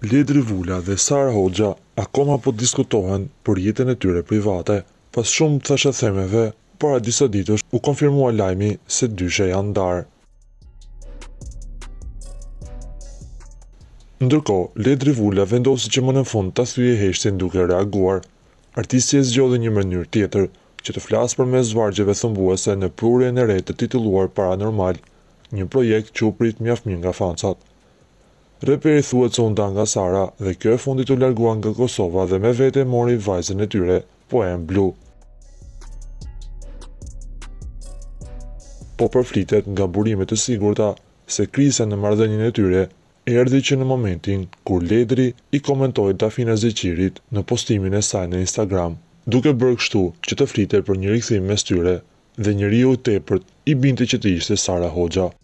Ledri, Vula dhe Sara akoma po diskutohen për jetën e tyre private. Pas shumë thashëthemeve, para disa ditësh u konfirmua lajmi se dyshe janë ndarë. Ndërkohë, Ledri Vula vendosi që më në fund ta thyejë heshtin duke reaguar. Artisti e zgjodhi një mënyrë tjetër që të flasë përmes vargjeve thëmbuese në prurjen e re të titulluar Paranormal, një projekt që u prit mjaft mirë nga fancat. Reperi thuhet se u nda nga Sara dhe kjo e fundit u largua nga Kosova dhe me vete mori vajzën e tyre, Poem Blu. Po përflitet nga burime të sigurta se krisa në marrëdhënien e tyre erdhi që në momentin kur Ledri i komentoi Dafina Zeqirit në postimin e saj në Instagram, duke bërë kështu që të flitet për një rikthim mes tyre dhe njeriu i tepërt i binte që të ishte Sara Hoxha.